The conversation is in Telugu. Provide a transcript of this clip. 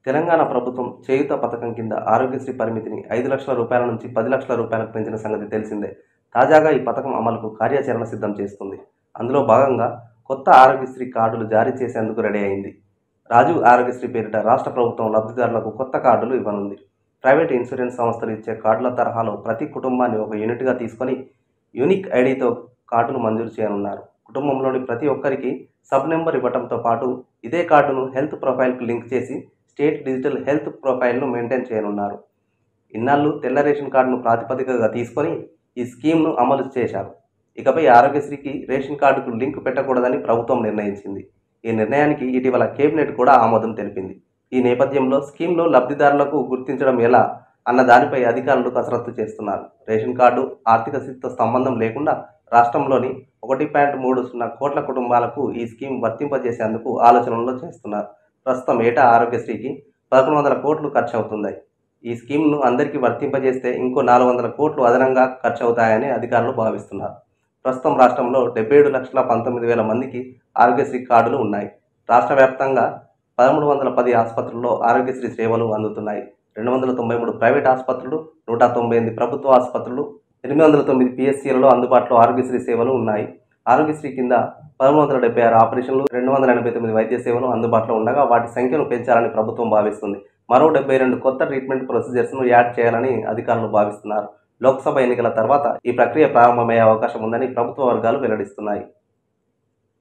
తెలంగాణ ప్రభుత్వం చేయూత పథకం కింద ఆరోగ్యశ్రీ పరిమితిని 5 లక్షల రూపాయల నుంచి 10 లక్షల రూపాయలకు పెంచిన సంగతి తెలిసిందే. తాజాగా ఈ పథకం అమలుకు కార్యాచరణ సిద్ధం చేస్తుంది. అందులో భాగంగా కొత్త ఆరోగ్యశ్రీ కార్డులు జారీ చేసేందుకు రెడీ అయింది. రాజీవ్ ఆరోగ్యశ్రీ పేరిట రాష్ట్ర ప్రభుత్వం లబ్ధిదారులకు కొత్త కార్డులు ఇవ్వనుంది. ప్రైవేట్ ఇన్సూరెన్స్ సంస్థలు ఇచ్చే కార్డుల తరహాలో ప్రతి కుటుంబాన్ని ఒక యూనిట్గా తీసుకొని యూనిక్ ఐడితో కార్డును మంజూరు చేయనున్నారు. కుటుంబంలోని ప్రతి ఒక్కరికి సబ్ నెంబర్ ఇవ్వడంతో పాటు ఇదే కార్డును హెల్త్ ప్రొఫైల్కు లింక్ చేసి స్టేట్ డిజిటల్ హెల్త్ ప్రొఫైల్ను మెయింటైన్ చేయనున్నారు. ఇన్నాళ్ళు తెల్ల రేషన్ కార్డును ప్రాతిపదికగా తీసుకొని ఈ స్కీమ్ను అమలు చేశారు. ఇకపై ఆరోగ్యశ్రీకి రేషన్ కార్డుకు లింక్ పెట్టకూడదని ప్రభుత్వం నిర్ణయించింది. ఈ నిర్ణయానికి ఇటీవల కేబినెట్ కూడా ఆమోదం తెలిపింది. ఈ నేపథ్యంలో స్కీమ్లో లబ్ధిదారులకు గుర్తించడం ఎలా అన్న దానిపై అధికారులు కసరత్తు చేస్తున్నారు. రేషన్ కార్డు ఆర్థిక స్థితితో సంబంధం లేకుండా రాష్ట్రంలోని 1.30 కోట్ల కుటుంబాలకు ఈ స్కీమ్ వర్తింపజేసేందుకు ఆలోచనలు చేస్తున్నారు. ప్రస్తుతం ఏటా ఆరోగ్యశ్రీకి 1100 కోట్లు ఖర్చు అవుతున్నాయి. ఈ స్కీమ్ను అందరికీ వర్తింపజేస్తే ఇంకో 400 కోట్లు అదనంగా ఖర్చు అవుతాయని అధికారులు భావిస్తున్నారు. ప్రస్తుతం రాష్ట్రంలో 77,19,000 మందికి ఆరోగ్యశ్రీ కార్డులు ఉన్నాయి. రాష్ట్ర వ్యాప్తంగా 1310 ఆసుపత్రుల్లో ఆరోగ్యశ్రీ సేవలు అందుతున్నాయి. 293 ప్రైవేట్ ఆసుపత్రులు, 198 ప్రభుత్వ ఆసుపత్రులు, 809 పిఎస్సీలలో అందుబాటులో ఆరోగ్యశ్రీ సేవలు ఉన్నాయి. ఆరోగ్యశ్రీ కింద 1176 ఆపరేషన్లు, 289 వైద్య సేవలు అందుబాటులో ఉండగా వాటి సంఖ్యను పెంచాలని ప్రభుత్వం భావిస్తుంది. మరో 72 కొత్త ట్రీట్మెంట్ ప్రొసీజర్స్ను యాడ్ చేయాలని అధికారులు భావిస్తున్నారు. లోక్సభ ఎన్నికల తర్వాత ఈ ప్రక్రియ ప్రారంభమయ్యే అవకాశం ఉందని ప్రభుత్వ వర్గాలు వెల్లడిస్తున్నాయి.